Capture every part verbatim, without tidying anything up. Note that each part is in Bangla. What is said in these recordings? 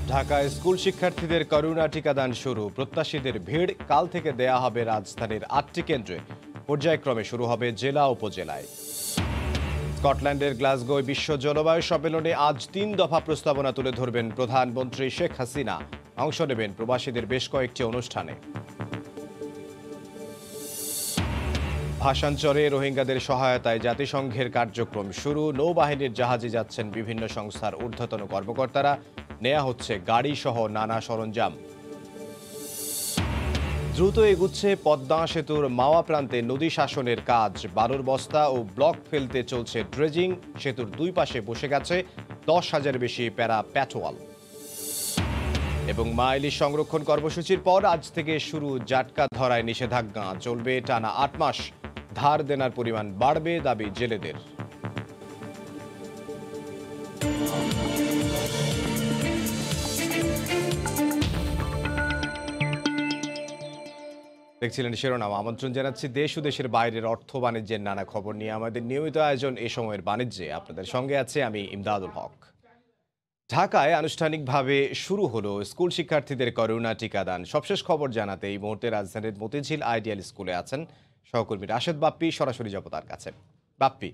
ঢাকায় স্কুল শিক্ষার্থীদের করোনা টিকাদান শুরু। প্রত্যাশীদের ভিড়। কাল থেকে দেয়া হবে রাজধানীর আটটি কেন্দ্রে। পর্যায়ক্রমে শুরু হবে জেলা উপজেলায়। স্কটল্যান্ডের গ্লাসগোয় বিশ্ব জলবায়ু সম্মেলনে আজ তিন দফা প্রস্তাবনা তুলে ধরবেন প্রধানমন্ত্রী শেখ হাসিনা। অংশ নেবেন প্রবাসীদের বেশ কয়েকটি অনুষ্ঠানে। ভাষাঞ্চরে রোহিঙ্গাদের সহায়তায় জাতিসংঘের কার্যক্রম শুরু। নৌবাহিনীর জাহাজে যাচ্ছেন বিভিন্ন সংস্থার ঊর্ধ্বতন কর্মকর্তারা। নেওয়া হচ্ছে গাড়ি সহ নানা সরঞ্জাম। দ্রুত এগুচ্ছে পদ্মা সেতুর মাওয়া প্রান্তে নদী শাসনের কাজ। বালুর বস্তা ও ব্লক ফেলতে চলছে ড্রেজিং। সেতুর দুই পাশে বসে গেছে দশ হাজার বেশি প্যারা প্যাট্রোয়াল। এবং মা ইলিশ সংরক্ষণ কর্মসূচির পর আজ থেকে শুরু জাটকা ধরায় নিষেধাজ্ঞা। চলবে টানা আট মাস। ধার দেনার পরিমাণ বাড়বে, দাবি জেলেদের। দেখছিলেন শিরোনাম। আমন্ত্রণ জানাচ্ছি দেশ ও দেশের বাইরের অর্থ বাণিজ্যের নানা খবর নিয়ে আমাদের নিয়মিত আয়োজন এ সময়ের বাণিজ্যে। আপনাদের সঙ্গে আছে আমি ইমদাদুল হক। ঢাকায় আনুষ্ঠানিকভাবে শুরু হলো স্কুল শিক্ষার্থীদের করোনা টিকাদান। সবশেষ খবর জানাতে এই মুহূর্তে রাজধানীর মতিঝিল আইডিয়াল স্কুলে আছেন সহকর্মী রাশেদ বাপ্পি। সরাসরি যাব তার কাছে। বাপ্পি,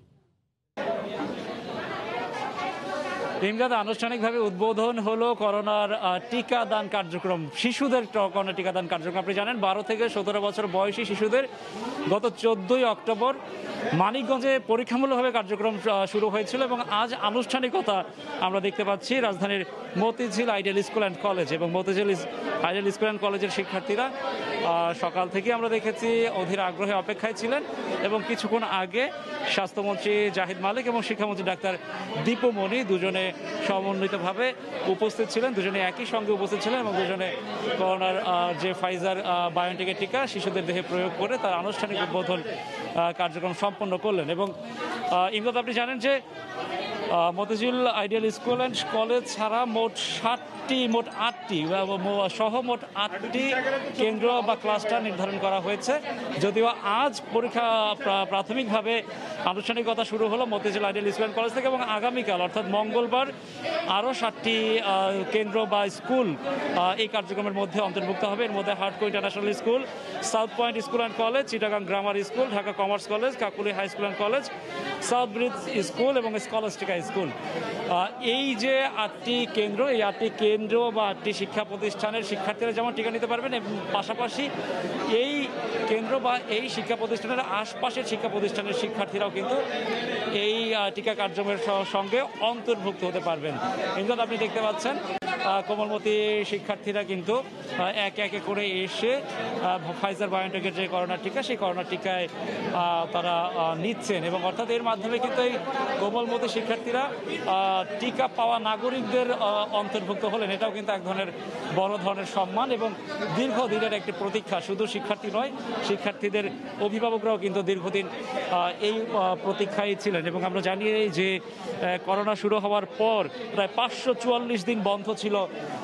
ইমদাদ, আনুষ্ঠানিকভাবে উদ্বোধন হলো করোনার টিকাদান কার্যক্রম, শিশুদের করোনা টিকাদান কার্যক্রম। আপনি জানেন বারো থেকে সতেরো বছর বয়সী শিশুদের গত চোদ্দই অক্টোবর মানিকগঞ্জে পরীক্ষামূলকভাবে কার্যক্রম শুরু হয়েছিল এবং আজ আনুষ্ঠানিকতা আমরা দেখতে পাচ্ছি রাজধানীর Motijheel ideal school and college. এবং মতিঝিল আইডিয়াল স্কুল অ্যান্ড কলেজের শিক্ষার্থীরা সকাল থেকে আমরা দেখেছি অধীর আগ্রহে অপেক্ষায় ছিলেন এবং কিছুক্ষণ আগে স্বাস্থ্যমন্ত্রী জাহিদ মালিক এবং শিক্ষামন্ত্রী ডাক্তার দীপুমণি দুজনে সমন্বিতভাবে উপস্থিত ছিলেন। দুজনে একই সঙ্গে উপস্থিত ছিলেন এবং দুজনে করোনার যে ফাইজার বায়োনটেকের টিকা শিশুদের দেহে প্রয়োগ করে তার আনুষ্ঠানিক উদ্বোধন কার্যক্রম সম্পন্ন করলেন। এবং ইমদাদ, আপনি জানেন যে Motijheel ideal school and college ছাড়া মোট ষাটটি মোট আটটি সহ মোট আটটি কেন্দ্র বা ক্লাস্টার নির্ধারণ করা হয়েছে। যদিও আজ পরীক্ষা প্রাথমিকভাবে আনুষ্ঠানিকতা শুরু হলো Motijheel ideal school and college থেকে এবং আগামীকাল অর্থাৎ মঙ্গলবার আরও ষাটটি কেন্দ্র বা স্কুল এই কার্যক্রমের মধ্যে অন্তর্ভুক্ত হবে। এর মধ্যে Hurdco international school, south point school and college, Chittagong grammar school, Dhaka commerce college, Kakuli high school and college, south breeze school এবং স্কলাস্টিকা স্কুল। এই যে আটটি কেন্দ্র, এই আটটি কেন্দ্র বা আটটি শিক্ষা প্রতিষ্ঠানের শিক্ষার্থীরা যেমন টিকা নিতে পারবেন এবং পাশাপাশি এই কেন্দ্র বা এই শিক্ষা প্রতিষ্ঠানের আশপাশের শিক্ষা প্রতিষ্ঠানের শিক্ষার্থীরাও কিন্তু এই টিকা কার্যক্রমের সঙ্গে অন্তর্ভুক্ত হতে পারবেন। কিন্তু আপনি দেখতে পাচ্ছেন কোমলমতি শিক্ষার্থীরা কিন্তু একে একে করে এসে ফাইজার বায়োনটেকের যে করোনা টিকা সেই করোনা টিকায় তারা নিচ্ছেন এবং অর্থাৎ এর মাধ্যমে কিন্তু এই কোমলমতি শিক্ষার্থীরা টিকা পাওয়া নাগরিকদের অন্তর্ভুক্ত হলেন। এটাও কিন্তু এক ধরনের বড় ধরনের সম্মান এবং দীর্ঘদিনের একটি প্রতীক্ষা। শুধু শিক্ষার্থী নয়, শিক্ষার্থীদের অভিভাবকরাও কিন্তু দীর্ঘদিন এই প্রতীক্ষায় ছিলেন। এবং আমরা জানি যে করোনা শুরু হওয়ার পর প্রায় পাঁচশো চুয়াল্লিশ দিন বন্ধ ছিল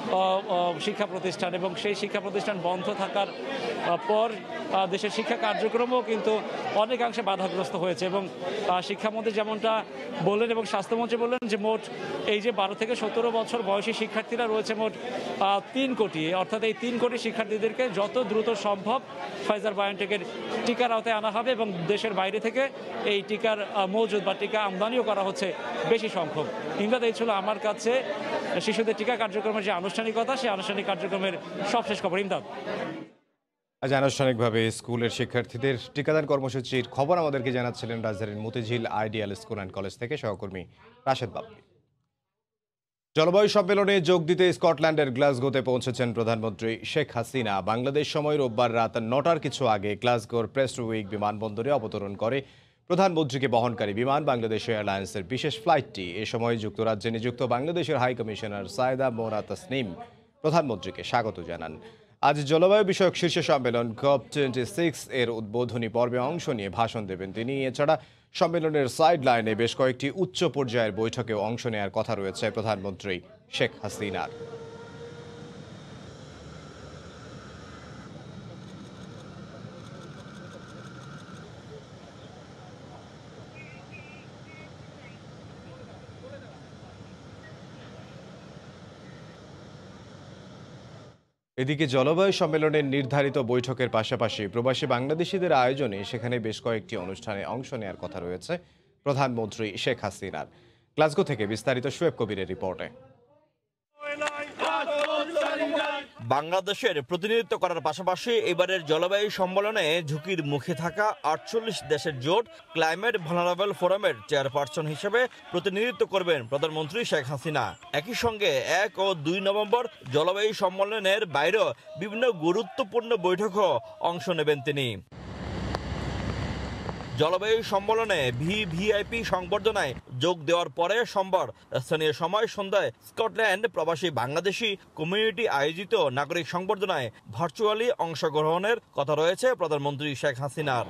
শিক্ষা প্রতিষ্ঠান এবং সেই শিক্ষা প্রতিষ্ঠান বন্ধ থাকার পর দেশের শিক্ষা কার্যক্রমও কিন্তু অনেকাংশে বাধাগ্রস্ত হয়েছে। এবং শিক্ষামন্ত্রী যেমনটা বললেন এবং স্বাস্থ্যমন্ত্রী বললেন যে মোট এই যে বারো থেকে সতেরো বছর বয়সী শিক্ষার্থীরা রয়েছে মোট তিন কোটি, অর্থাৎ এই তিন কোটি শিক্ষার্থীদেরকে যত দ্রুত সম্ভব ফাইজার বায়োনটেকের টিকার আওতায় আনা হবে এবং দেশের বাইরে থেকে এই টিকার মজুদ বা টিকা আমদানিও করা হচ্ছে বেশি সংখ্যক। ইমদাদ, এই ছিল আমার কাছে শিশুদের টিকা কার্যক্রমের যে আনুষ্ঠানিকতা, সেই আনুষ্ঠানিক কার্যক্রমের সবশেষ খবর। ইমদাদ, আজ আনুষ্ঠানিকভাবে স্কুলের শিক্ষার্থীদের টিকাদান কর্মসূচির খবর আমাদেরকে জানাচ্ছিলেন রাজধানীর Motijheel ideal school and college থেকে সহকর্মী রাশেদ বাপ্পি। জলবায়ু সম্মেলনে যোগ দিতে স্কটল্যান্ডের গ্লাসগোতে পৌঁছেছেন প্রধানমন্ত্রী শেখ হাসিনা। বাংলাদেশ সময় রোববার রাত নটার কিছু আগে গ্লাসগোর প্রেস্টউইক বিমানবন্দরে অবতরণ করে প্রধানমন্ত্রীকে বহনকারী বিমান বাংলাদেশ এয়ারলাইন্সের বিশেষ ফ্লাইটটি। এ সময় যুক্তরাজ্যে নিযুক্ত বাংলাদেশের হাই কমিশনার সায়েদা মোরা তাসনিম প্রধানমন্ত্রীকে স্বাগত জানান। আজ জলবায়ু বিষয়ক শীর্ষ সম্মেলন কপ টোয়েন্টি সিক্স এর উদ্বোধনী পর্বে অংশ নিয়ে ভাষণ দেবেন তিনি। এছাড়া সম্মেলনের সাইড লাইনে বেশ কয়েকটি উচ্চ পর্যায়ের বৈঠকেও অংশ নেওয়ার কথা রয়েছে প্রধানমন্ত্রী শেখ হাসিনার। এদিকে জলবায়ু সম্মেলনের নির্ধারিত বৈঠকের পাশাপাশি প্রবাসী বাংলাদেশিদের আয়োজনে সেখানে বেশ কয়েকটি অনুষ্ঠানে অংশ নেওয়ার কথা রয়েছে প্রধানমন্ত্রী শেখ হাসিনার। গ্লাসগো থেকে বিস্তারিত শোয়েব কবিরের রিপোর্টে। বাংলাদেশের প্রতিনিধিত্ব করার পাশাপাশি এবারের জলবায়ু সম্মেলনে ঝুঁকির মুখে থাকা আটচল্লিশ দেশের জোট ক্লাইমেট ভালনারেবল ফোরামের চেয়ারপারসন হিসেবে প্রতিনিধিত্ব করবেন প্রধানমন্ত্রী শেখ হাসিনা। একই সঙ্গে এক ও দুই নভেম্বর জলবায়ু সম্মেলনের বাইরেও বিভিন্ন গুরুত্বপূর্ণ বৈঠকও অংশ নেবেন তিনি। জলবায়ু সম্মেলনে ভিভিআইপি সংবর্ধনায় যোগ দেওয়ার পরে সোমবার স্থানীয় সময় সন্ধ্যায় স্কটল্যান্ড প্রবাসী বাংলাদেশি কমিউনিটি আয়োজিত নাগরিক সংবর্ধনায় ভার্চুয়ালি অংশগ্রহণের কথা রয়েছে প্রধানমন্ত্রী শেখ হাসিনার।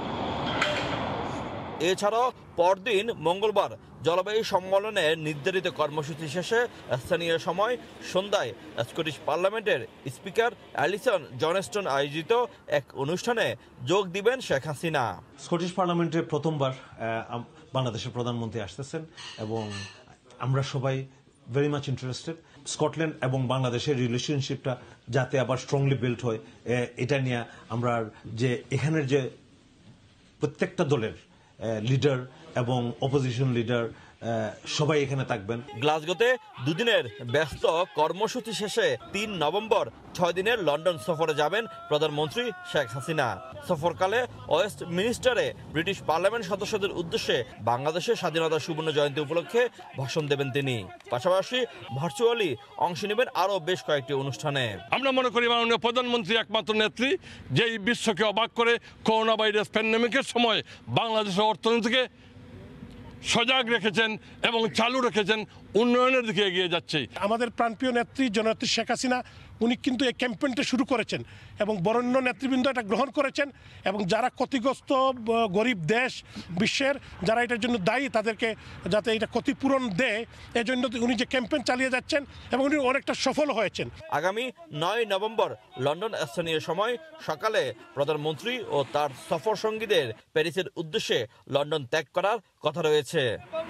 এছাড়াও পরদিন মঙ্গলবার জলবায়ু সম্মেলনের নির্ধারিত কর্মসূচি শেষে স্থানীয় সময় সন্ধ্যায় স্কটিশ পার্লামেন্টের স্পিকার অ্যালিসন জনস্টন আয়োজিত এক অনুষ্ঠানে যোগ দিবেন শেখ হাসিনা। স্কটিশ পার্লামেন্টে প্রথমবার বাংলাদেশের প্রধানমন্ত্রী আসতেছেন এবং আমরা সবাই ভেরি মাচ ইন্টারেস্টেড স্কটল্যান্ড এবং বাংলাদেশের রিলেশনশিপটা যাতে আবার স্ট্রংলি বিল্ড হয় এটা নিয়ে আমরা যে এখানের যে প্রত্যেকটা দলের লিডার এবং অপোজিশন লিডার সবাই এখানে থাকবেন। গ্লাসগোতে দুদিনের ব্যস্ত কর্মসূচি শেষে তিন নভেম্বর ছয় দিনের লন্ডন সফরে যাবেন প্রধানমন্ত্রী শেখ হাসিনা। সফরকালে ওয়েস্ট মিনিস্টারে ব্রিটিশ পার্লামেন্ট সদস্যদের উদ্দেশ্যে বাংলাদেশের স্বাধীনতা সুবর্ণ জয়ন্তী উপলক্ষে ভাষণ দেবেন তিনি। পাশাপাশি ভার্চুয়ালি অংশ নেবেন আরও বেশ কয়েকটি অনুষ্ঠানে। আমরা মনে করি মাননীয় প্রধানমন্ত্রী একমাত্র নেত্রী যেই বিশ্বকে অবাক করে করোনা ভাইরাস প্যান্ডেমিকের সময় বাংলাদেশের অর্থনীতিকে সজাগ রেখেছেন এবং চালু রেখেছেন, উন্নয়নের দিকে এগিয়ে যাচ্ছে। আমাদের প্রাণপ্রিয় নেত্রী জননেত্রী শেখ হাসিনা উনি কিন্তু এই ক্যাম্পেইনটা শুরু করেছেন এবং বরেণ্য নেতৃবৃন্দ এটা গ্রহণ করেছেন এবং যারা ক্ষতিগ্রস্ত গরিব দেশ বিশ্বের যারা এটার জন্য দায়ী তাদেরকে যাতে এটা ক্ষতিপূরণ দেয় এই জন্য উনি যে ক্যাম্পেইন চালিয়ে যাচ্ছেন এবং উনি অনেকটা সফল হয়েছেন। আগামী নয় নভেম্বর লন্ডন স্থানীয় সময় সকালে প্রধানমন্ত্রী ও তার সফর সঙ্গীদের প্যারিসের উদ্দেশ্যে লন্ডন ত্যাগ করার কথা রয়েছে।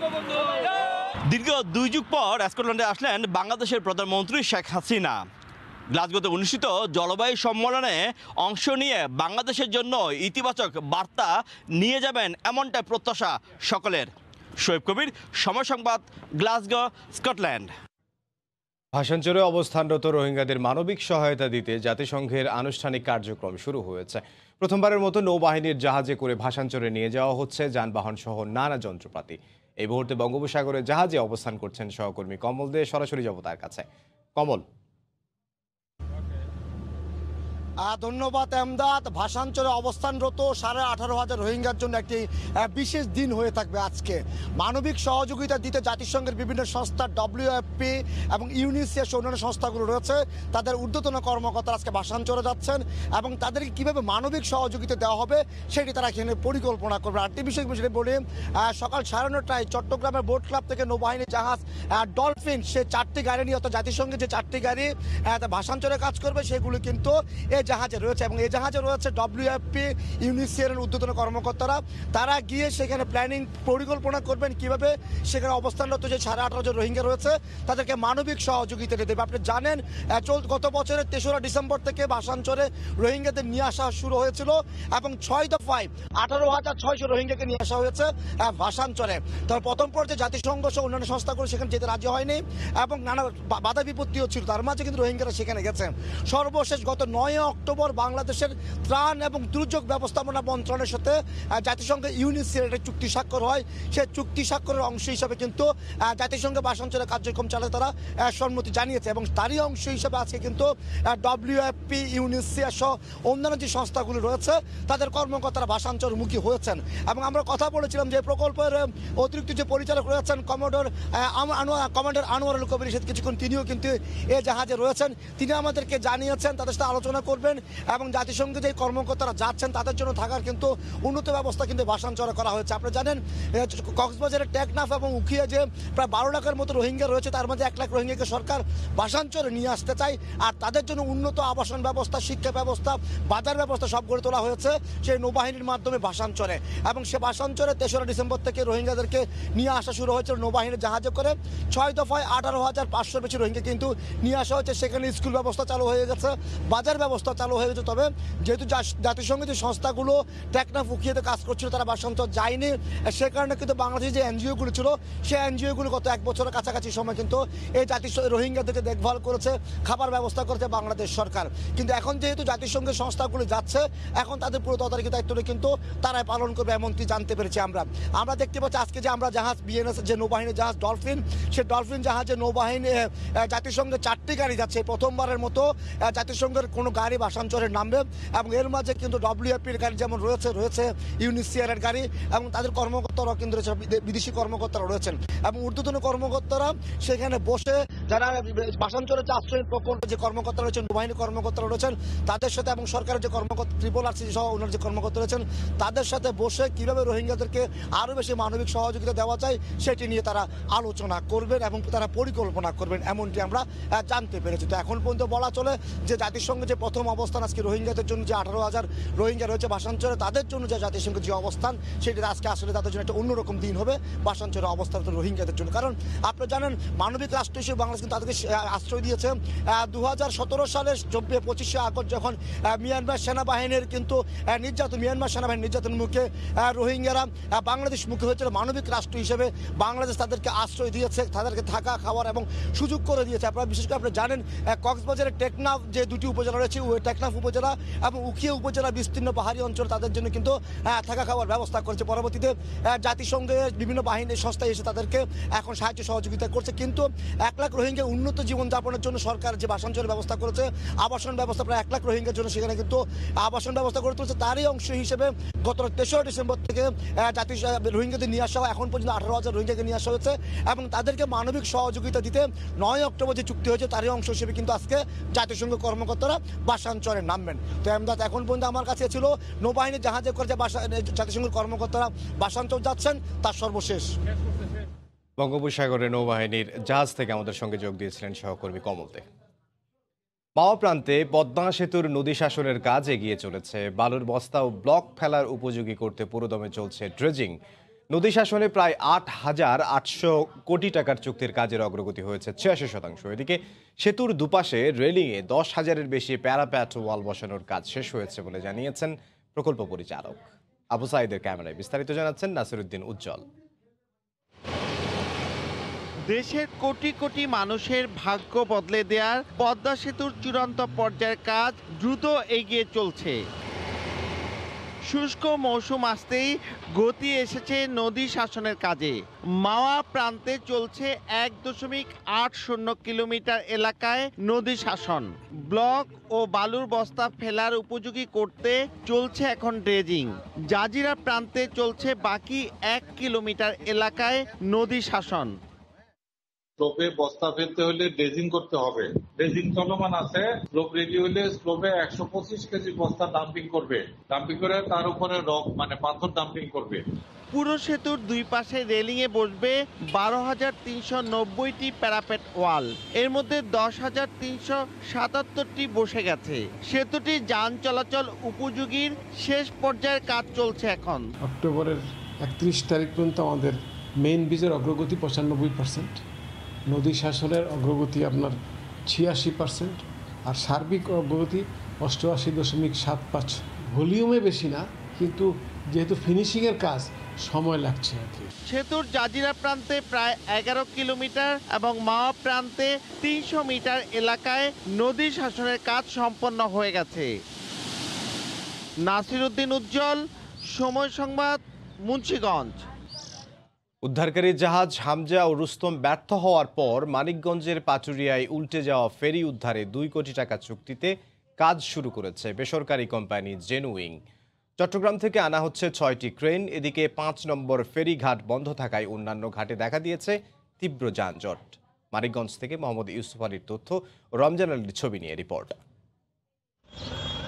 দীর্ঘ দুই যুগ পর স্কটল্যান্ডে আসলেন বাংলাদেশের প্রধানমন্ত্রী শেখ হাসিনা। গ্লাসগোতে অনুষ্ঠিত জলবায়ু সম্মেলনে অংশ নিয়ে বাংলাদেশের জন্য ইতিবাচক বার্তা নিয়ে যাবেন এমনটাই প্রত্যাশা সকলের। শোয়েব কবির, সময় সংবাদ, গ্লাসগো, স্কটল্যান্ড। ভাষাঞ্চলে অবস্থানরত রোহিঙ্গাদের মানবিক সহায়তা দিতে জাতিসংঘের আনুষ্ঠানিক কার্যক্রম শুরু হয়েছে। প্রথমবারের মতো নৌবাহিনীর জাহাজে করে ভাষাঞ্চলে নিয়ে যাওয়া হচ্ছে যানবাহন সহ নানা যন্ত্রপাতি। এই মুহূর্তে বঙ্গোপসাগরে জাহাজে অবস্থান করছেন সহকর্মী কমল দে। সরাসরি যাব তার কাছে। কমল। ধন্যবাদ এমদাদ। ভাষাঞ্চলে অবস্থানরত সাড়ে আঠারো হাজার রোহিঙ্গার জন্য একটি বিশেষ দিন হয়ে থাকবে আজকে। মানবিক সহযোগিতা দিতে জাতিসংঘের বিভিন্ন সংস্থা ডব্লিউএফপি এবং ইউনিসেফ অন্যান্য সংস্থাগুলো রয়েছে, তাদের ঊর্ধ্বতন কর্মকর্তারা আজকে ভাষাঞ্চলে যাচ্ছেন এবং তাদেরকে কীভাবে মানবিক সহযোগিতা দেওয়া হবে সেটি তারা এখানে পরিকল্পনা করবে। আরেকটি বিষয় বিষয়ে বলি, সকাল সাড়ে নটায় চট্টগ্রামের বোট ক্লাব থেকে নৌবাহিনীর জাহাজ ডলফিন সে চারটি গাড়ি নিয়ে অর্থাৎ জাতিসংঘের যে চারটি গাড়ি ভাষাঞ্চলে কাজ করবে সেগুলো কিন্তু এই জাহাজে রয়েছে এবং এই জাহাজে রয়েছে ডব্লিউএফপি ইউনিসিএর ঊর্ধ্বতন কর্মকর্তারা। তারা গিয়ে সেখানে প্ল্যানিং পরিকল্পনা করবেন কিভাবে সেখানে অবস্থানরত যে সাড়ে আঠারো জন রোহিঙ্গা রয়েছে তাদেরকে মানবিক সহযোগিতা দেবে। আপনি জানেন গত বছরের তেসরা ডিসেম্বর থেকে ভাষাঞ্চলে রোহিঙ্গাদের নিয়ে আসা শুরু হয়েছিল এবং ছয় দফায় আঠারো হাজার ছয়শো রোহিঙ্গাকে নিয়ে আসা হয়েছে ভাষাঞ্চলে। তবে প্রথম পর্যায়ে জাতিসংঘ সহ অন্যান্য সংস্থাগুলো সেখানে যেতে রাজি হয়নি এবং নানা বাধা বিপত্তিও ছিল, তার মাঝে কিন্তু রোহিঙ্গারা সেখানে গেছে। সর্বশেষ গত নয় অক্টোবর বাংলাদেশের ত্রাণ এবং দুর্যোগ ব্যবস্থাপনা মন্ত্রণালয়ের সাথে জাতিসংঘের ইউনিসেফ একটা চুক্তি স্বাক্ষর হয়। সেই চুক্তি স্বাক্ষরের অংশ হিসাবে কিন্তু জাতিসংঘের ভাষাঞ্চলে কার্যক্রম চালাতে তারা সম্মতি জানিয়েছে এবং তারই অংশ হিসাবে আজকে কিন্তু ডব্লিউএফপি ইউনিসেফ সহ অন্যান্য যে সংস্থাগুলি রয়েছে তাদের কর্মকর্তারা ভাষাঞ্চলমুখী হয়েছেন এবং আমরা কথা বলেছিলাম যে প্রকল্পের অতিরিক্ত যে পরিচালক রয়েছেন কমোডর কমান্ডার আনোয়ারুল কবির সাথে কিছুক্ষণ তিনিও কিন্তু এই জাহাজে রয়েছেন। তিনি আমাদেরকে জানিয়েছেন তাদের সাথে আলোচনা করবেন করবেন এবং জাতিসংঘে যে কর্মকর্তারা যাচ্ছেন তাদের জন্য থাকার কিন্তু উন্নত ব্যবস্থা কিন্তু ভাষাঞ্চলে করা হয়েছে। আপনারা জানেন কক্সবাজারের টেকনাফ এবং উখিয়া যে প্রায় বারো লাখের মতো রোহিঙ্গা রয়েছে, তার মধ্যে এক লাখ রোহিঙ্গাকে সরকার ভাষাঞ্চলে নিয়ে আসতে চায়। আর তাদের জন্য উন্নত আবাসন ব্যবস্থা, শিক্ষা ব্যবস্থা, বাজার ব্যবস্থা সব গড়ে তোলা হয়েছে সেই নৌবাহিনীর মাধ্যমে ভাষাঞ্চলে। এবং সে ভাষাঞ্চলে তেসরা ডিসেম্বর থেকে রোহিঙ্গাদেরকে নিয়ে আসা শুরু হয়েছিল নৌবাহিনীর জাহাজে করে। ছয় দফায় আঠারো হাজার পাঁচশোর বেশি রোহিঙ্গা কিন্তু নিয়ে আসা হয়েছে। সেখানে স্কুল ব্যবস্থা চালু হয়ে গেছে, বাজার ব্যবস্থা চালু হয়ে গেছে। তবে যেহেতু জাতিসংঘের যে সংস্থাগুলো টেকনাফ উখিয়াতে কাজ করছিল তারা ভাষাঞ্চল যায়নি, সে কারণে কিন্তু বাংলাদেশের যে এনজিওগুলো ছিল সেই এনজিওগুলো গত এক বছরের কাছাকাছি সময় কিন্তু এই জাতিসংঘ রোহিঙ্গাদেরকে দেখভাল করেছে, খাবার ব্যবস্থা করেছে বাংলাদেশ সরকার। কিন্তু এখন যেহেতু জাতিসংঘের সংস্থাগুলো যাচ্ছে, এখন তাদের পুরো তদারকি দায়িত্বটা কিন্তু তারাই পালন করবে এমনটি জানতে পেরেছি আমরা। আমরা দেখতে পাচ্ছি আজকে যে আমরা জাহাজ বিএনএস যে নৌবাহিনীর জাহাজ ডলফিন, সেই ডলফিন জাহাজে নৌবাহিনী জাতিসংঘের চারটি গাড়ি যাচ্ছে। প্রথমবারের মতো জাতিসংঘের কোনো গাড়ি ভাষাঞ্চলের নামবে এবং এর মাঝে কিন্তু ডব্লিউএফপির গাড়ি যেমন রয়েছে, রয়েছে ইউনিসিআরের গাড়ি এবং তাদের কর্মকর্তারাও কিন্তু রয়েছে, বিদেশি কর্মকর্তারা রয়েছেন এবং ঊর্ধ্বতন কর্মকর্তারা সেখানে বসে যারা ভাষাঞ্চলের যে আশ্রয় প্রকল্প যে কর্মকর্তা রয়েছেন, নৌবাহিনী কর্মকর্তারা রয়েছেন তাদের সাথে এবং সরকারের যে কর্মকর্তা ট্রিপল আরসি সহ ওনার যে কর্মকর্তা রয়েছেন তাদের সাথে বসে কিভাবে রোহিঙ্গাদেরকে আরও বেশি মানবিক সহযোগিতা দেওয়া যায় সেটি নিয়ে তারা আলোচনা করবেন এবং তারা পরিকল্পনা করবেন এমনটি আমরা জানতে পেরেছি। তো এখন পর্যন্ত বলা চলে যে জাতিসংঘের যে প্রথম অবস্থান আজকে রোহিঙ্গাদের জন্য যে আঠারো হাজার রোহিঙ্গা রয়েছে ভাষাঞ্চলে, তাদের জন্য যে জাতিসংঘের যে অবস্থান সেটি আজকে আসলে তাদের জন্য একটা অন্যরকম দিন হবে ভাষাঞ্চলের অবস্থান রোহিঙ্গাদের জন্য। কারণ আপনারা জানেন মানবিক রাষ্ট্র হিসেবে বাংলাদেশ কিন্তু তাদেরকে আশ্রয় দিয়েছে। দু হাজার সতেরো সালের চব্বিশ পঁচিশে আগস্ট যখন মিয়ানমার সেনাবাহিনীর কিন্তু নির্যাতন মিয়ানমার সেনাবাহিনীর নির্যাতনের মুখে রোহিঙ্গারা বাংলাদেশ মুখে হয়েছিল, মানবিক রাষ্ট্র হিসেবে বাংলাদেশ তাদেরকে আশ্রয় দিয়েছে, তাদেরকে থাকা খাওয়ার এবং সুযোগ করে দিয়েছে। আপনারা বিশেষ করে আপনি জানেন কক্সবাজারের টেকনাফ যে দুটি উপজেলা রয়েছে, টেকনাফ উপজেলা এবং উখিয়া উপজেলা বিস্তীর্ণ পাহাড়ি অঞ্চল তাদের জন্য কিন্তু থাকা খাওয়ার ব্যবস্থা করেছে। পরবর্তীতে জাতিসংঘের বিভিন্ন বাহিনীর সংস্থায় এসে তাদেরকে এখন সাহায্য সহযোগিতা করছে। কিন্তু এক লাখ রোহিঙ্গা উন্নত জীবনযাপনের জন্য সরকার যে ভাষাঞ্চলের ব্যবস্থা করেছে, আবাসন ব্যবস্থা প্রায় এক লাখ রোহিঙ্গার জন্য সেখানে কিন্তু আবাসন ব্যবস্থা করে তুলছে। তারই অংশ হিসেবে গত তেসরা ডিসেম্বর থেকে জাতি রোহিঙ্গাদের নিয়ে আসা, এখন পর্যন্ত আঠারো হাজার রোহিঙ্গাকে নিয়ে আসা হয়েছে এবং তাদেরকে মানবিক সহযোগিতা দিতে নয় অক্টোবর যে চুক্তি হয়েছে তারই অংশ হিসেবে কিন্তু আজকে জাতিসংঘ কর্মকর্তারা ভাষাঞ্চলে নামবেন। তো এমদাদ এখন পর্যন্ত আমার কাছে ছিল নৌবাহিনীর জাহাজে করে যে জাতিসংঘের কর্মকর্তারা ভাষাঞ্চল যাচ্ছেন তার সর্বশেষ। বঙ্গোপসাগরে নৌবাহিনীর জাহাজ থেকে আমাদের সঙ্গে যোগ দিয়েছিলেন সহকর্মী কমল দে। মাওয়া প্রান্তে পদ্মা সেতুর নদী শাসনের কাজ এগিয়ে চলেছে। বালুর বস্তা ও ব্লক ফেলার উপযোগী করতে পুরোদমে চলছে ড্রেজিং। নদী শাসনে প্রায় আট হাজার আটশো কোটি টাকার চুক্তির কাজের অগ্রগতি হয়েছে ছিয়াশি শতাংশ। এদিকে সেতুর দুপাশে রেলিংয়ে দশ হাজারের বেশি প্যারাপ্যাট ওয়াল বসানোর কাজ শেষ হয়েছে বলে জানিয়েছেন প্রকল্প পরিচালক। আবু সাইদের ক্যামেরায় বিস্তারিত জানাচ্ছেন নাসিরুদ্দিন উজ্জ্বল। দেশের কোটি কোটি মানুষের ভাগ্য বদলে দেওয়ার পদ্মা সেতুর চূড়ান্ত পর্যায়ের কাজ দ্রুত এগিয়ে চলছে। শুষ্ক মৌসুম আসতেই গতি এসেছে নদী শাসনের কাজে। মাওয়া প্রান্তে চলছে এক দশমিক আট শূন্য কিলোমিটার এলাকায় নদী শাসন। ব্লক ও বালুর বস্তা ফেলার উপযোগী করতে চলছে এখন ড্রেজিং। জাজিরা প্রান্তে চলছে বাকি এক কিলোমিটার এলাকায় নদী শাসন। স্লোপে বস্তা ফেলতে হলে ড্রেজিং করতে হবে, ড্রেজিং চলমান আছে। স্লোপ রেডি হলে স্লোপে একশো পঁচিশ কেজি বস্তা ডাম্পিং করবে, ডাম্পিং করে তার উপরে রক মানে পাথর ডাম্পিং করবে। পুরো সেতুর দুই পাশে রেলিংয়ে বসবে বারো হাজার তিনশো নব্বইটি প্যারাপেট ওয়াল, এর মধ্যে দশ হাজার তিনশো সাতাত্তরটি বসে গেছে। সেতুটি যান চলাচল উপযোগীর শেষ পর্যায়ের কাজ চলছে এখন। অক্টোবরের একত্রিশ তারিখ পর্যন্ত আমাদের মেইন ব্রিজের অগ্রগতি পঁচানব্বই পার্সেন্ট, নদী শাসনের অগ্রগতি আপনার ছিয়াশি পার্সেন্ট, আর সার্বিক অগ্রগতি অষ্টআশি দশমিক সাত পাঁচ। ভলিউমে বেশি না, কিন্তু যেহেতু ফিনিশিংয়ের কাজ সময় লাগছে আর কি। সেতুর জাজিরা প্রান্তে প্রায় এগারো কিলোমিটার এবং মাওয়া প্রান্তে তিনশো মিটার এলাকায় নদী শাসনের কাজ সম্পন্ন হয়ে গেছে। নাসিরুদ্দিন উজ্জ্বল, সময় সংবাদ, মুন্সিগঞ্জ। উদ্ধারকারী জাহাজ হামজা ও রুস্তম ব্যর্থ হওয়ার পর মানিকগঞ্জের পাটুরিয়ায় উল্টে যাওয়া ফেরি উদ্ধারে দুই কোটি টাকা চুক্তিতে কাজ শুরু করেছে বেসরকারি কোম্পানি জেনুইং। চট্টগ্রাম থেকে আনা হচ্ছে ছয়টি ক্রেন। এদিকে পাঁচ নম্বর ফেরি ঘাট বন্ধ থাকায় অন্যান্য ঘাটে দেখা দিয়েছে তীব্র যানজট। মানিকগঞ্জ থেকে মোহাম্মদ ইউসুফ আলীর তথ্য, রমজান আলীর ছবি নিয়ে রিপোর্ট।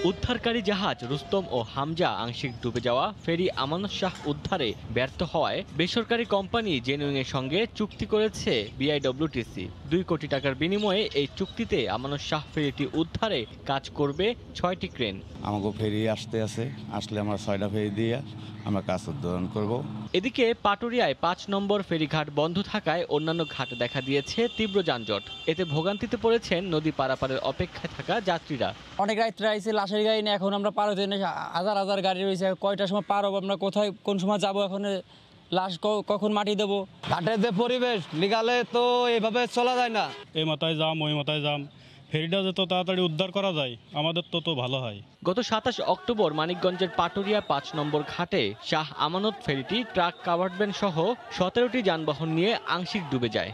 উদ্ধারকারী জাহাজ রুস্তম ও হামজা আংশিক ডুবে যাওয়া ফেরি আমানত শাহ উদ্ধারে ব্যর্থ হওয়ায় বেসরকারি কোম্পানি জেনুইং এর সঙ্গে চুক্তি করেছে বিআইডব্লিউটিসি। দুই কোটি টাকার বিনিময়ে এই চুক্তিতে আমানত শাহ ফেরিটি উদ্ধারে কাজ করবে ছয়টি ক্রেন। আমাকে ফেরি আসতে আছে, আসলে আমরা ছয়টা ফেরি দিয়ে আমরা কাজ উদ্বোধন করব। এদিকে পাটুরিয়ায় পাঁচ নম্বর ফেরিঘাট বন্ধ থাকায় অন্যান্য ঘাটে দেখা দিয়েছে তীব্র যানজট। এতে ভোগান্তিতে পড়েছেন নদী পারাপারের অপেক্ষায় থাকা যাত্রীরা। অনেক রাত্রে আইছে, লাশের গাড়ি না, এখন আমরা পার হতে হাজার হাজার গাড়ি রয়েছে, কয়টার সময় পার হবো, আমরা কোথায় কোন সময় যাবো, এখন লাশ কখন মাটি দেবো। ঘাটের যে পরিবেশ লিগালে তো এভাবে চলা যায় না, এই মাথায় যাম ওই মাথায় যাম, ফেরিটা যত তাড়াতাড়ি উদ্ধার করা যায় আমাদের তো তো ভালো হয়। গত সাতাশ অক্টোবর মানিকগঞ্জের পাটুরিয়া পাঁচ নম্বর ঘাটে শাহ আমানত ফেরিটি ট্রাক কাভার্ডভ্যান সহ সতেরোটি যানবাহন নিয়ে আংশিক ডুবে যায়।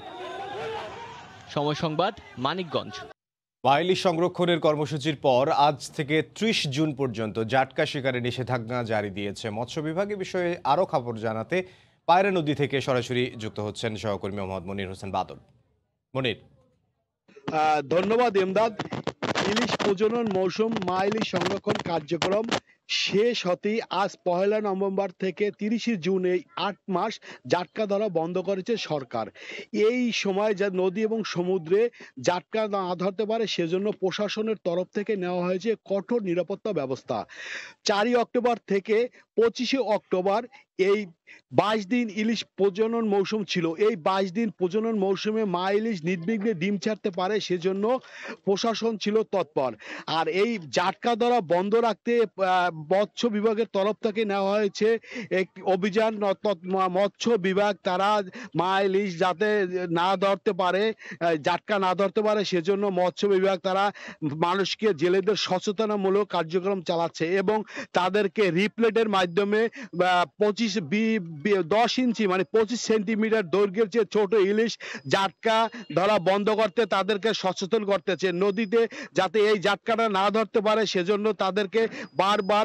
সময় সংবাদ, মানিকগঞ্জ। বাইলি সংরক্ষণের কর্মসূচির পর আজ থেকে ত্রিশ জুন পর্যন্ত জাটকা শিকারে নিষেধাজ্ঞা জারি দিয়েছে মৎস্য বিভাগ। এ বিষয়ে আরও খবর জানাতে পায়রা নদী থেকে সরাসরি যুক্ত হচ্ছেন সহকর্মী মোহাম্মদ মনির হোসেন বাদল। মনির। ধন্যবাদ এমদাদ। ইলিশ প্রজনন মৌসুম মা ইলিশ সংরক্ষণ কার্যক্রম শেষ হতেই আজ পহেলা নভেম্বর থেকে তিরিশে জুন এই আট মাস জাটকা ধরা বন্ধ করেছে সরকার। এই সময় যা নদী এবং সমুদ্রে জাটকা না ধরতে পারে সেজন্য প্রশাসনের তরফ থেকে নেওয়া হয়েছে কঠোর নিরাপত্তা ব্যবস্থা। চারই অক্টোবর থেকে পঁচিশে অক্টোবর এই বাইশ দিন ইলিশ প্রজনন মৌসুম ছিল। এই বাইশ দিন প্রজনন মৌসুমে মা ইলিশ নির্বিঘ্নে ডিম ছাড়তে পারে সেজন্য প্রশাসন ছিল তৎপর। আর এই জাটকা ধরা বন্ধ রাখতে মৎস্য বিভাগের তরফ থেকে নেওয়া হয়েছে এক অভিযান। মৎস্য বিভাগ তারা মা ইলিশ যাতে না ধরতে পারে, জাটকা না ধরতে পারে সেজন্য মৎস্য বিভাগ তারা মানুষকে জেলেদের সচেতনামূলক কার্যক্রম চালাচ্ছে এবং তাদেরকে রিপ্লেটের মাধ্যমে পঁচিশ দশ ইঞ্চি মানে পঁচিশ সেন্টিমিটার দৈর্ঘ্যের যে ছোট ইলিশ জাটকা ধরা বন্ধ করতে তাদেরকে সচেতন করতেছে। নদীতে যাতে এই জাটকাটা না ধরতে পারে সেজন্য তাদেরকে বারবার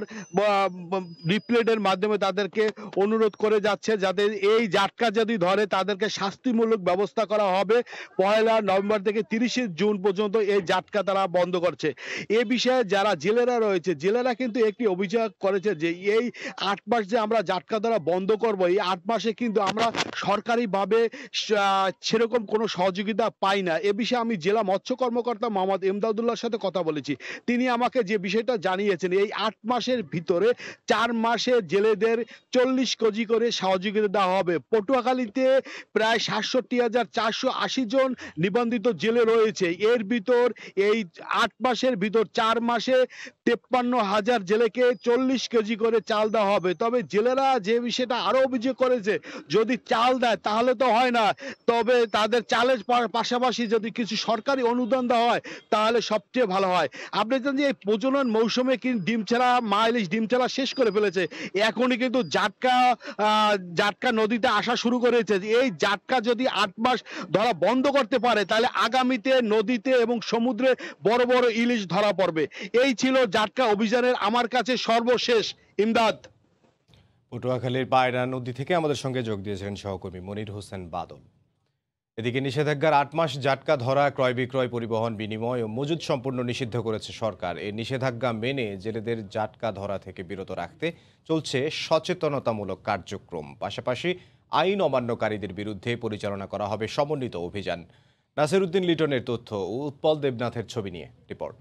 রিপ্লেটের মাধ্যমে তাদেরকে অনুরোধ করে যাচ্ছে যাতে এই জাটকা যদি ধরে তাদেরকে শাস্তিমূলক ব্যবস্থা করা হবে। পয়লা নভেম্বর থেকে তিরিশে জুন পর্যন্ত এই জাটকা তারা বন্ধ করছে। এ বিষয়ে যারা জেলেরা রয়েছে জেলেরা কিন্তু একটি অভিযোগ করেছে যে এই আট মাস যে আমরা জাটকা ধরা বন্ধ করব, এই আট মাসে কিন্তু আমরা সরকারিভাবে সেরকম কোনো সহযোগিতা পাই না। এ বিষয়ে আমি জেলা মৎস্য কর্মকর্তা মোহাম্মদ এমদাদুল্লাহর সাথে কথা বলেছি। তিনি আমাকে যে বিষয়টা জানিয়েছেন এই আট মাসের ভিতরে চার মাসে জেলেদের চল্লিশ কেজি করে সহযোগিতা দেওয়া হবে। পটুয়াখালীতে প্রায় সাতষট্টি হাজার চারশো আশি জন নিবন্ধিত জেলে রয়েছে। এর ভিতর এই আট মাসের ভিতর চার মাসে তেপ্পান্ন হাজার জেলেকে চল্লিশ কেজি করে চাল দেওয়া হবে। তবে জেলেরা যে বিষয়টা আরো অভিযোগ করেছে যদি চাল দেয় তাহলে তো হয় না, তবে তাদের চালের পাশাপাশি যদি কিছু সরকারি অনুদান দেওয়া হয় তাহলে সবচেয়ে ভালো হয়। আপনি জানেন যে এই প্রজনন মৌসুমে কিন্তু ডিম ছাড়া মা ইলিশ ডিম ছাড়া শেষ করে ফেলেছে। এখনই কিন্তু জাটকা জাটকা নদীতে আসা শুরু করেছে। এই জাটকা যদি আট মাস ধরা বন্ধ করতে পারে তাহলে আগামীতে নদীতে এবং সমুদ্রে বড় বড় ইলিশ ধরা পড়বে। এই ছিল জাটকা অভিযানের আমার কাছে সর্বশেষ। ইমদাদ। পটুয়াখালীর পায়রা নদী থেকে আমাদের সঙ্গে যোগ দিয়েছেন সহকর্মী মনির হোসেন বাদল। এদিকে নিষেধাজ্ঞার আট মাস জাটকা ধরা, ক্রয় বিক্রয়, পরিবহন, বিনিময় ও মজুদ সম্পূর্ণ নিষিদ্ধ করেছে সরকার। এই নিষেধাজ্ঞা মেনে জেলেদের জাটকা ধরা থেকে বিরত রাখতে চলছে সচেতনতামূলক কার্যক্রম। পাশাপাশি আইন অমান্যকারীদের বিরুদ্ধে পরিচালনা করা হবে সমন্বিত অভিযান। নাসির উদ্দিন লিটনের তথ্য ও উৎপল দেবনাথের ছবি নিয়ে রিপোর্ট।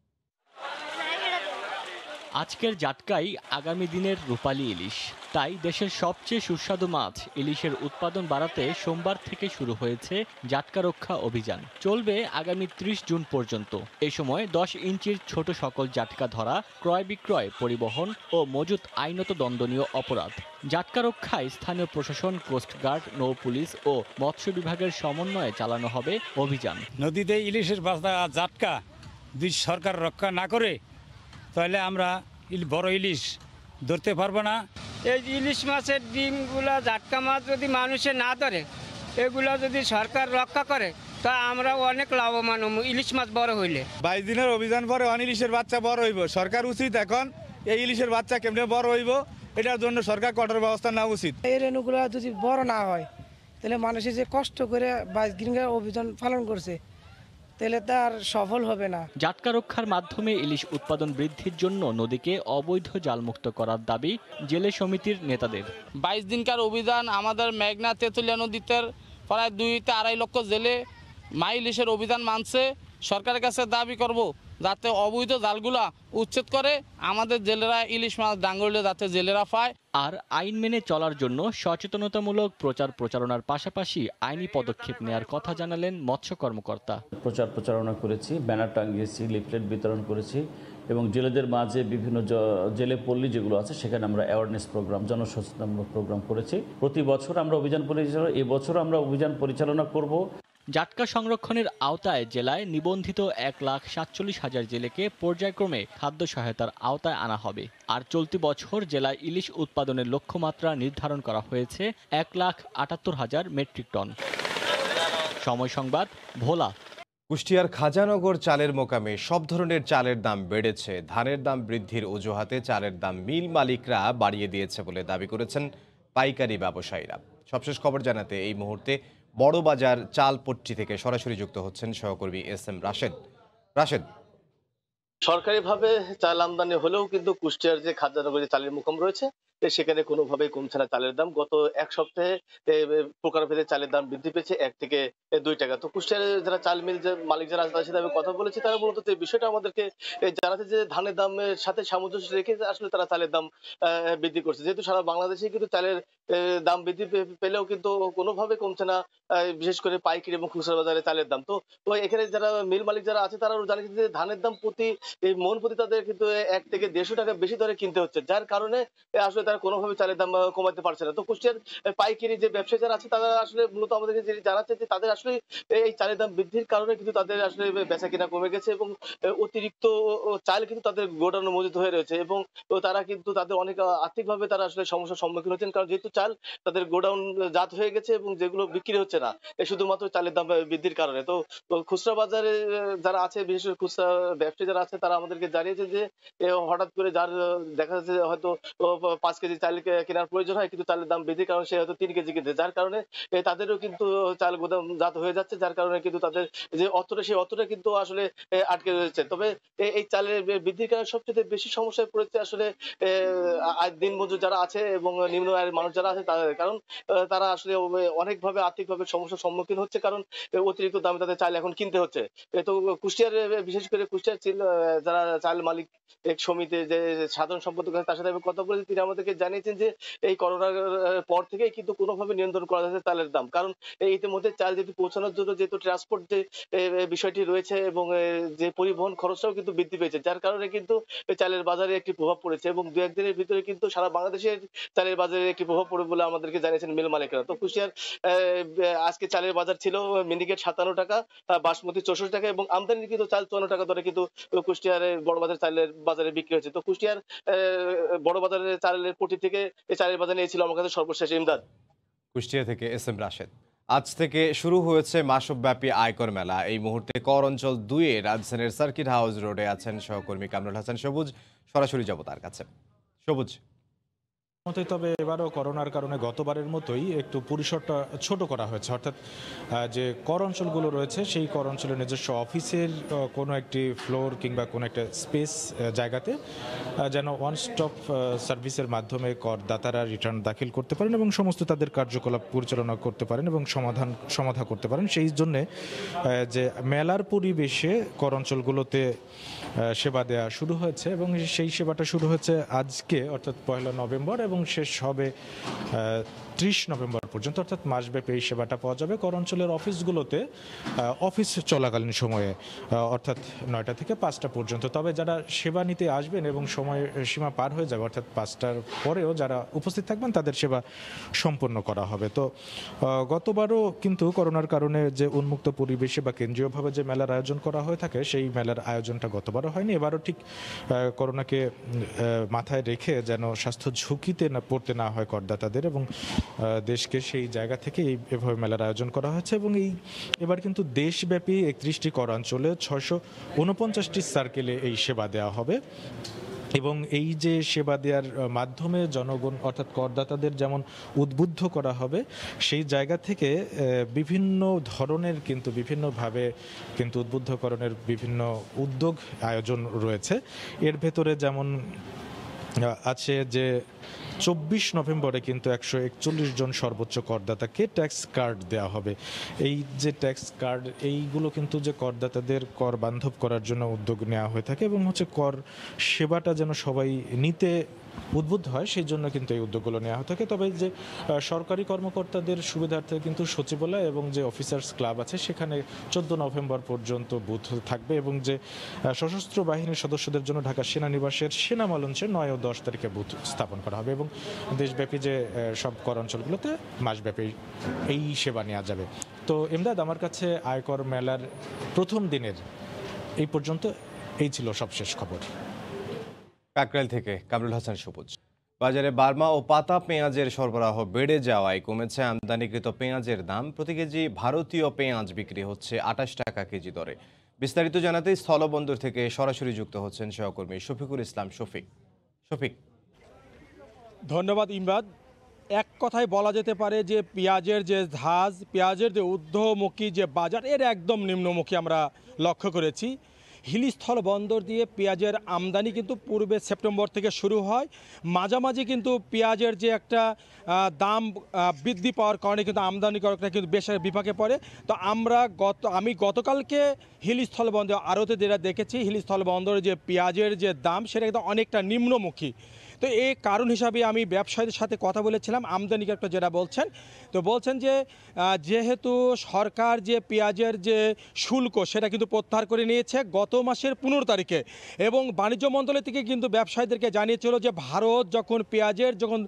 আজকের জাটকাই আগামী দিনের রূপালী ইলিশ। তাই দেশের সবচেয়ে সুস্বাদু মাছ ইলিশের উৎপাদন বাড়াতে সোমবার থেকে শুরু হয়েছে জাটকা রক্ষা অভিযান। চলবে আগামী ত্রিশ জুন পর্যন্ত। এই সময় দশ ইঞ্চির ছোট সকল জাটকা ধরা, ক্রয় বিক্রয়, পরিবহন ও মজুত আইনত দণ্ডনীয় অপরাধ। জাটকা রক্ষায় স্থানীয় প্রশাসন, কোস্টগার্ড, নৌ পুলিশ ও মৎস্য বিভাগের সমন্বয়ে চালানো হবে অভিযান। নদীতে ইলিশের বাস্তা জাটকা যদি সরকার রক্ষা না করে তাহলে আমরা বড় ইলিশ ধরতে পারবো না। এই ইলিশ মাছের ডিমগুলা জাটকা মাছ যদি মানুষে না ধরে, এগুলা যদি সরকার রক্ষা করে তা আমরা অনেক লাভবান হব ইলিশ মাছ বড় হইলে। বাইশ দিনের অভিযান পরে অন ইলিশের বাচ্চা বড় হইব। সরকার উচিত এখন এই ইলিশের বাচ্চা কেমনে বড় হইব এটার জন্য সরকার কঠোর ব্যবস্থা নেওয়া উচিত। এই রেণুগুলা যদি বড় না হয় তাহলে মানুষের যে কষ্ট করে বাইশ দিনের অভিযান পালন করছে তাহলে তো আর সফল হবে না। জাটকা রক্ষার মাধ্যমে ইলিশ উৎপাদন বৃদ্ধির জন্য নদীকে অবৈধ জালমুক্ত করার দাবি জেলে সমিতির নেতাদের। বাইশ দিনকার অভিযান আমাদের মেঘনা তেঁতুলিয়া নদীতে প্রায় দুই থেকে আড়াই লক্ষ জেলে মা ইলিশের অভিযান মানছে। সরকারের কাছে দাবি করব যাতে অবৈধ জালগুলা উচ্ছেদ করে আমাদের জেলেরা ইলিশ মাছ ডাঙ্গরলে যাতে জেলেরা পায়। আর আইন মেনে চলার জন্য সচেতনতামূলক প্রচার প্রচারণার পাশাপাশি আইনি পদক্ষেপ নেয়ার কথা জানালেন মৎস্য কর্মকর্তা। প্রচার প্রচারণা করেছি, ব্যানার টাঙিয়েছি, লিফলেট বিতরণ করেছি এবং জেলেদের মাঝে বিভিন্ন জেলে পল্লী যেগুলো আছে সেখানে আমরা অ্যাওয়ারনেস প্রোগ্রাম, জনসচেতনতামূলক প্রোগ্রাম করেছি। প্রতি বছর আমরা অভিযান পরিচালনা এবছর আমরা অভিযান পরিচালনা করব। জাটকা সংরক্ষণের আওতায় জেলায় নিবন্ধিত এক লাখ সাতচল্লিশ হাজার জেলেকে পর্যায়ক্রমে খাদ্য সহায়তার আওতায় আনা হবে। আর চলতি বছর জেলায় ইলিশ উৎপাদনের লক্ষ্যমাত্রা নির্ধারণ করা হয়েছে এক লাখ আটাত্তর হাজার মেট্রিক টন। সময় সংবাদ, ভোলা। কুষ্টিয়ার খাজানগর চালের মোকামে সব ধরনের চালের দাম বেড়েছে। ধানের দাম বৃদ্ধির অজুহাতে চালের দাম মিল মালিকরা বাড়িয়ে দিয়েছে বলে দাবি করেছেন পাইকারি ব্যবসায়ীরা। সবশেষ খবর জানাতে এই মুহূর্তে বড় বাজার চালপট্টি থেকে সরাসরি যুক্ত হচ্ছেন সহকর্মী এস এম রাশেদ। রাশেদ, সরকারিভাবে চাল আমদানি হলেও কিন্তু কুষ্টিয়ার যে খাজানগর চালের মোকাম রয়েছে সেখানে কোনোভাবেই কমছে না চালের দাম। গত এক সপ্তাহে প্রকারভেদে চালের দাম বৃদ্ধি পেয়েছে এক থেকে দুই টাকা। তো কুষ্টিয়ার যারা চাল মিল যে মালিক যারা আছে তাদের সাথে আমি কথা বলেছি, তারা মূলত এই বিষয়টা আমাদেরকে জানাতে যে ধানের দামের সাথে সামঞ্জস্য রেখে আসলে তারা চালের দাম বৃদ্ধি করছে। যেহেতু সারা বাংলাদেশে কিন্তু চালের দাম বৃদ্ধি পেলেও কিন্তু কোনোভাবে কমছে না, বিশেষ করে পাইকারি এবং খুচরা বাজারে চালের দাম। তো এখানে যারা মিল মালিক যারা আছে তারাও জানিয়েছে যে ধানের দাম প্রতি মন প্রতি তাদের কিন্তু এক থেকে দেড়শো টাকা বেশি দরে কিনতে হচ্ছে, যার কারণে আসলে তারা কোনোভাবে চালের দাম কমাতে পারছে না। তো কুষ্টিয়ার পাইকারি যে ব্যবসায়ী যারা আছে তারা আসলে মূলত আমাদেরকে যে জানাচ্ছে যে তাদের আসলে এই চালের দাম বৃদ্ধির কারণে কিন্তু তাদের আসলে বেচা কিনা কমে গেছে এবং অতিরিক্ত চাল কিন্তু তাদের গোডাউনে মজুত হয়ে রয়েছে এবং তারা কিন্তু তাদের অনেক আর্থিকভাবে তারা আসলে সমস্যার সম্মুখীন হচ্ছেন, কারণ যেহেতু চাল তাদের গোডাউন জাত হয়ে গেছে এবং যেগুলো বিক্রি হচ্ছে না শুধুমাত্র চালের দাম বৃদ্ধির কারণে। তো খুচরা বাজারে যারা আছে, বিশেষ করে খুচরা ব্যবসায়ী যারা আছে, তারা আমাদেরকে জানিয়েছে যে হঠাৎ করে যার দেখা যাচ্ছে হয়তো পাঁচ কেজি চাল কেনার প্রয়োজন হয় কিন্তু চালের দাম বৃদ্ধির কারণে সে হয়তো তিন কেজি কিনতে, যার কারণে তাদেরও কিন্তু চাল গোদাম জাত হয়ে যাচ্ছে, যার কারণে কিন্তু তাদের যে অর্থটা সেই অর্থটা কিন্তু আসলে আটকে রয়েছে। তবে এই চালের বৃদ্ধির কারণে সবচেয়ে বেশি সমস্যায় পড়েছে আসলে দিন মজুর যারা আছে এবং নিম্ন আয়ের মানুষ যারা আছে তাদের, কারণ তারা আসলে অনেকভাবে আর্থিকভাবে সমস্যার সম্মুখীন হচ্ছে, কারণ অতিরিক্ত দামে তাদের চাল এখন কিনতে হচ্ছে। তো কুষ্টিয়ার বিশেষ করে কুষ্টিয়ার যারা চাল মালিক এক সমিতি যে সাধারণ সম্পাদক আছে তার সাথে আমি কথা বলেছি, তিনি আমাদেরকে জানিয়েছেন যে এই করোনার পর থেকে কিন্তু কোনোভাবে নিয়ন্ত্রণ করা যাচ্ছে চালের দাম, কারণ ইতিমধ্যে চাল যেহেতু পৌঁছানোর জন্য যেহেতু ট্রান্সপোর্ট যে বিষয়টি রয়েছে এবং যে পরিবহন খরচটাও কিন্তু বৃদ্ধি পেয়েছে, যার কারণে কিন্তু চালের বাজারে একটি প্রভাব পড়েছে এবং দু একদিনের ভিতরে কিন্তু সারা বাংলাদেশের চালের বাজারে একটি প্রভাব পড়বে বলে আমাদেরকে জানিয়েছেন মিল মালিকরা। তো কুষ্টিয়ার আজকে চালের বাজার ছিল মিনিকেট সাতান্ন টাকা, বাসমতি চৌষট্টি টাকা এবং আমদানি কিন্তু চাল চুয়ান্ন টাকা দরে কিন্তু কুষ্টিয়ার বড় বাজার চালের বাজারে বিক্রি হচ্ছে। তো কুষ্টিয়ার বড় বাজারের চালের পটি থেকে এই চালের বাজার নিয়েছিল আমার কাছে সর্বশেষ ইমদাদ। কুষ্টিয়া থেকে এস এম রাশেদ। আজ থেকে শুরু হয়েছে মাসব্যাপী আয়কর মেলা। এই মুহূর্তে কর অঞ্চল দুইয়ে রাজধানীর সার্কিট হাউস রোডে আছেন সহকর্মী কামরুল হাসান সবুজ। সরাসরি যাব তার কাছে। সবুজ, তবে এবারও করোনার কারণে গতবারের মতোই একটু পরিসরটা ছোট করা হয়েছে, অর্থাৎ যে কর অঞ্চলগুলো রয়েছে সেই কর অঞ্চলের নিজস্ব অফিসের কোনো একটি ফ্লোর কিংবা কোনো একটা স্পেস জায়গাতে যেন ওয়ান স্টপ সার্ভিসের মাধ্যমে করদাতারা রিটার্ন দাখিল করতে পারেন এবং সমস্ত তাদের কার্যকলাপ পরিচালনা করতে পারেন এবং সমাধান সমাধা করতে পারেন। সেই জন্যে যে মেলার পরিবেশে কর অঞ্চলগুলোতে সেবা দেওয়া শুরু হয়েছে এবং সেই সেবাটা শুরু হয়েছে আজকে অর্থাৎ পয়লা নভেম্বর এবং শেষ হবে ত্রিশ নভেম্বর পর্যন্ত, অর্থাৎ মাসব্যাপী এই সেবাটা পাওয়া যাবে কর অঞ্চলের অফিসগুলোতে অফিস চলাকালীন সময়ে, অর্থাৎ নয়টা থেকে পাঁচটা পর্যন্ত। তবে যারা সেবা নিতে আসবেন এবং সময় সীমা পার হয়ে যাবে অর্থাৎ পাঁচটার পরেও যারা উপস্থিত থাকবেন তাদের সেবা সম্পন্ন করা হবে। তো গতবারও কিন্তু করোনার কারণে যে উন্মুক্ত পরিবেশে বা কেন্দ্রীয়ভাবে যে মেলার আয়োজন করা হয়ে থাকে সেই মেলার আয়োজনটা গতবারও হয়নি। এবারও ঠিক করোনাকে মাথায় রেখে যেন স্বাস্থ্য ঝুঁকিতে না পড়তে না হয় করদাতাদের এবং দেশকে সেই জায়গা থেকে এভাবে মেলার আয়োজন করা হয়েছে এবং এই এবার কিন্তু দেশব্যাপী একত্রিশটি কর অঞ্চলে ছয়শো উনপঞ্চাশটি সার্কেলে এই সেবা দেওয়া হবে। এবং এই যে সেবা দেওয়ার মাধ্যমে জনগণ অর্থাৎ করদাতাদের যেমন উদ্বুদ্ধ করা হবে, সেই জায়গা থেকে বিভিন্ন ধরনের কিন্তু বিভিন্নভাবে কিন্তু উদ্বুদ্ধকরণের বিভিন্ন উদ্যোগ আয়োজন রয়েছে। এর ভেতরে যেমন আছে যে চব্বিশ নভেম্বরে কিন্তু একশো একচল্লিশ জন সর্বোচ্চ করদাতাকে ট্যাক্স কার্ড দেওয়া হবে। এই যে ট্যাক্স কার্ড, এইগুলো কিন্তু যে করদাতাদের কর বান্ধব করার জন্য উদ্যোগ নেওয়া হয়ে থাকে এবং হচ্ছে কর সেবাটা যেন সবাই নিতে উদ্বুদ্ধ হয়, সেই জন্য কিন্তু এই উদ্যোগগুলো নেওয়া হয়ে থাকে। তবে যে সরকারি কর্মকর্তাদের সুবিধার্থে কিন্তু সচিবালয় এবং যে অফিসার্স ক্লাব আছে সেখানে চোদ্দ নভেম্বর পর্যন্ত বুথ থাকবে এবং যে সশস্ত্র বাহিনীর সদস্যদের জন্য ঢাকা সেনানিবাসের সেনা মঞ্চে নয় ও দশ তারিখে বুথ স্থাপন করা হবে এবং দেশব্যাপী যে সব কর অঞ্চলগুলোতে মাসব্যাপী এই সেবা নেওয়া যাবে। তো এমদাদ, আমার কাছে আয়কর মেলার প্রথম দিনের এই পর্যন্ত এই ছিল সবশেষ খবর। কাকরাইল থেকে কামরুল হাসান সবুজ। বাজারে বার্মা ও পাতা পেঁয়াজের সরবরাহ বেড়ে যাওয়ায় কমেছে আমদানিকৃত পেঁয়াজের দাম। প্রতি কেজি ভারতীয় পেঁয়াজ বিক্রি হচ্ছে আটাশ টাকা কেজি দরে। বিস্তারিত জানাতে স্থলবন্দর থেকে সরাসরি যুক্ত হচ্ছেন সহকর্মী শফিকুল ইসলাম শফিক। শফিক, ধন্যবাদ ইমরাদ। এক কথায় বলা যেতে পারে যে পেঁয়াজের যে ধাজ, পেঁয়াজের যে ঊর্ধ্বমুখী যে বাজার, এর একদম নিম্নমুখী আমরা লক্ষ্য করেছি। হিলিস্থল বন্দর দিয়ে পেঁয়াজের আমদানি কিন্তু পূর্বে সেপ্টেম্বর থেকে শুরু হয়। মাঝামাঝি কিন্তু পেঁয়াজের যে একটা দাম বৃদ্ধি পাওয়ার কারণে কিন্তু আমদানিকারকরা কিন্তু বেশ বিপাকে পড়ে। তো আমরা গত আমি গতকালকে হিলিস্থল বন্দর আড়তে যেটা দেখেছি, হিলিস্থল বন্দরের যে পেঁয়াজের যে দাম সেটা কিন্তু অনেকটা নিম্নমুখী। তো এই কারণ হিসাবে আমি ব্যবসায়ীদের সাথে কথা বলেছিলাম, আমদানিকারকরা যেটা বলছেন, তো বলছেন যে যেহেতু সরকার যে পেঁয়াজের যে শুল্ক সেটা কিন্তু প্রত্যাহার করে নিয়েছে গত মাসের পনেরো তারিখে এবং বাণিজ্য মন্ত্রণালয় থেকে কিন্তু ব্যবসায়ীদেরকে জানিয়েছিল যে ভারত যখন পেঁয়াজের যখন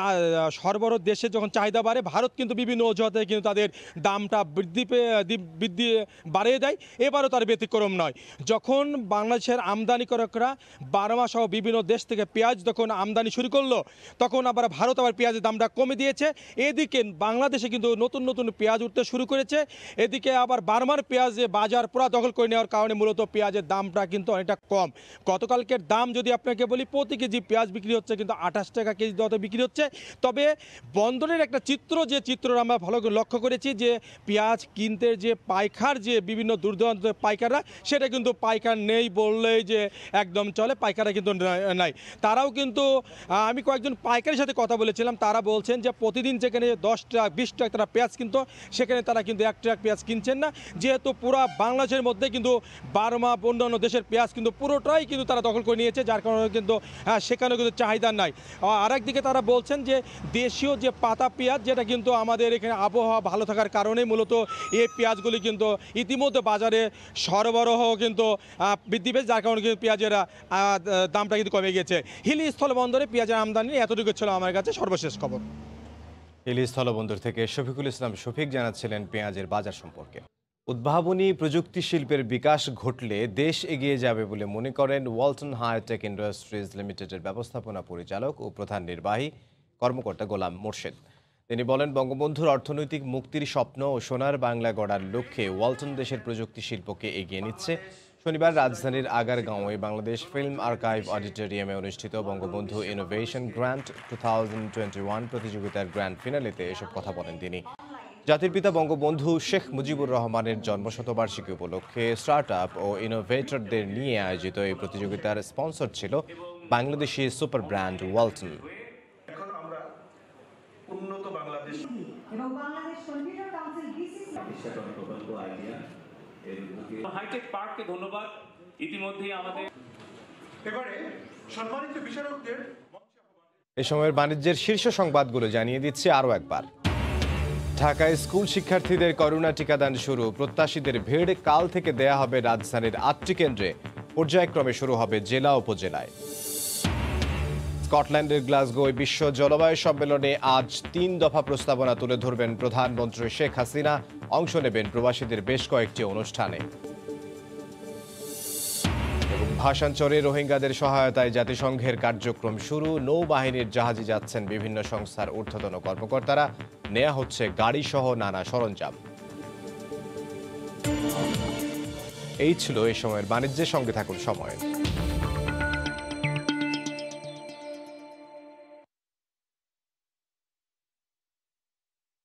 সরবরাহ দেশে যখন চাহিদা বাড়ে, ভারত কিন্তু বিভিন্ন অজুহাতে কিন্তু তাদের দামটা বৃদ্ধি বৃদ্ধি বাড়িয়ে দেয়। এবারও তার ব্যতিক্রম নয়। যখন বাংলাদেশের আমদানিকারকরা বার্মা সহ বিভিন্ন দেশ থেকে পেঁয়াজ যখন আমদানি শুরু করলো, তখন আবার ভারত আবার পেঁয়াজের দামটা কমে দিয়েছে। এদিকে বাংলাদেশে কিন্তু নতুন নতুন পেঁয়াজ উঠতে শুরু করেছে। এদিকে আবার বার্মার পেঁয়াজে বাজার পুরা দখল করে নেওয়ার কারণে মূলত পেঁয়াজের দামটা কিন্তু অনেকটা কম। গতকালকের দাম যদি আপনাকে বলি, প্রতি কেজি পেঁয়াজ বিক্রি হচ্ছে কিন্তু আঠাশ টাকা কেজি দরে বিক্রি হচ্ছে। তবে বন্দরের একটা চিত্র, যে চিত্র আমরা ভালো লক্ষ্য করেছি, যে পেঁয়াজ কিনতে যে পাইকার, যে বিভিন্ন দূর দূরান্ত পাইকাররা, সেটা কিন্তু পাইকার নেই বললেই যে একদম চলে, পাইকাররা কিন্তু নাই। তারাও কিন্তু আমি কয়েকজন পাইকারের সাথে কথা বলেছিলাম, তারা বলছেন যে প্রতিদিন যেখানে দশ ট্রাক বিশ ট্রাক তারা পেঁয়াজ কিনতো, সেখানে তারা কিন্তু এক ট্রাক পেঁয়াজ কিনছেন না। যেহেতু পুরো বাংলাদেশের মধ্যে কিন্তু বার্মা অন্যান্য দেশের পেঁয়াজ কিন্তু পুরোটাই কিন্তু তারা দখল করে নিয়েছে, যার কারণে কিন্তু সেখানে কিন্তু চাহিদা নাই। আর একদিকে তারা বলছেন যে দেশীয় যে পাতা পেঁয়াজ, যেটা কিন্তু আমাদের এখানে আবহাওয়া ভালো থাকার কারণে মূলত এই পেঁয়াজগুলি কিন্তু ইতিমধ্যে বাজারে সরবরাহ কিন্তু বৃদ্ধি পেয়েছে, যার কারণে কিন্তু পেঁয়াজের দামটা কিন্তু কমে গেছে। হিলি স্থলবন্দরে পেঁয়াজের আমদানি এতটুকু ছিল আমার কাছে সর্বশেষ খবর। হিলি স্থলবন্দর থেকে শফিকুল ইসলাম শফিক জানাচ্ছিলেন পেঁয়াজের বাজার সম্পর্কে। উদ্ভাবনী প্রযুক্তি শিল্পের বিকাশ ঘটলে দেশ এগিয়ে যাবে বলে মনে করেন ওয়ালটন হাইটেক ইন্ডাস্ট্রিজ লিমিটেডের ব্যবস্থাপনা পরিচালক ও প্রধান নির্বাহী কর্মকর্তা গোলাম মোর্শেদ। তিনি বলেন, বঙ্গবন্ধুর অর্থনৈতিক মুক্তির স্বপ্ন ও সোনার বাংলা গড়ার লক্ষ্যে ওয়ালটন দেশের প্রযুক্তি শিল্পকে এগিয়ে নিচ্ছে। শনিবার রাজধানীর আগারগাঁওয়ে বাংলাদেশ ফিল্ম আর্কাইভ অডিটোরিয়ামে অনুষ্ঠিত Bangabandhu innovation grant two thousand twenty one প্রতিযোগিতার গ্র্যান্ড ফিনালেতে এসব কথা বলেন তিনি। জাতির পিতা বঙ্গবন্ধু শেখ মুজিবুর রহমানের জন্মশতবার্ষিকী উপলক্ষে স্টার্ট আপ ও ইনোভেটরদের নিয়ে আয়োজিত এই প্রতিযোগিতার স্পন্সর ছিল বাংলাদেশি সুপার ব্র্যান্ড ওয়ালটন। উন্নত বাংলাদেশ এবং বাংলাদেশ কম্পিউটার কাউন্সিল বিসিসি প্রকল্প আইডিয়া এর হাইটেক পার্ককে ধন্যবাদ। ইতিমধ্যেই আমাদের এবারে সম্মানিত বিচারকদের এই সময়ের বাণিজ্যের শীর্ষ সংবাদগুলো জানিয়ে দিচ্ছি আরও একবার। ঢাকায় স্কুল শিক্ষার্থীদের করোনা টিকাদান শুরু। প্রত্যাশীদের ভিড়। কাল থেকে দেয়া হবে রাজধানীর আটটি কেন্দ্রে। পর্যায়ক্রমে শুরু হবে জেলা উপজেলায়। স্কটল্যান্ডের গ্লাসগোয় বিশ্ব জলবায়ু সম্মেলনে আজ তিন দফা প্রস্তাবনা তুলে ধরবেন প্রধানমন্ত্রী শেখ হাসিনা। অংশ নেবেন প্রবাসীদের বেশ কয়েকটি অনুষ্ঠানে। এবং ভাষান্তরে রোহিঙ্গাদের সহায়তায় জাতিসংঘের কার্যক্রম শুরু। নৌবাহিনীর জাহাজে যাচ্ছেন বিভিন্ন সংস্থার ঊর্ধ্বতন কর্মকর্তারা। নেওয়া হচ্ছে গাড়িসহ নানা সরঞ্জাম। এই ছিল এই সময়ের বাণিজ্যের সঙ্গে থাকুন সময়।